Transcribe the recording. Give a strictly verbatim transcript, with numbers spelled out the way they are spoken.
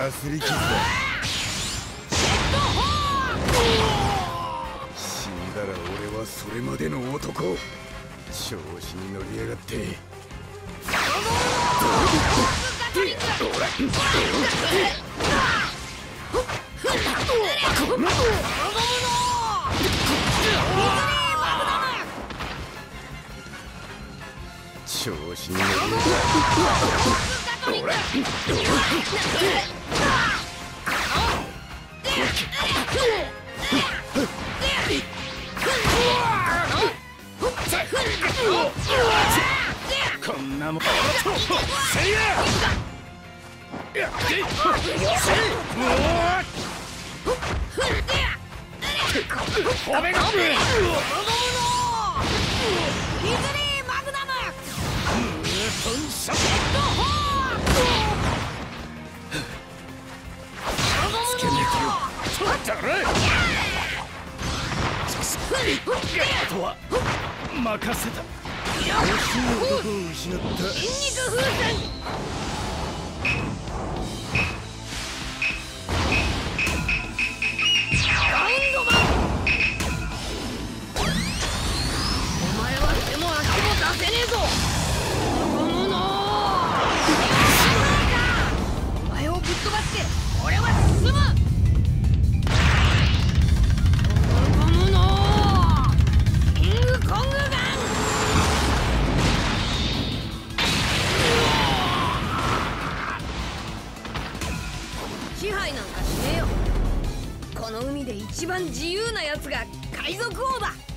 かすり傷だ。死んだら俺はそれまでの男。調子に乗りやがって。調子に乗りやがってこんなもんせいやあとは任せた。惜しい男を失った。筋肉風船。ラウンドマン。お前は手も足も出せねえぞ。この者。お前をぶっ飛ばして俺は進む。支配なんかしねえよ。この海で一番自由なやつが海賊王だ。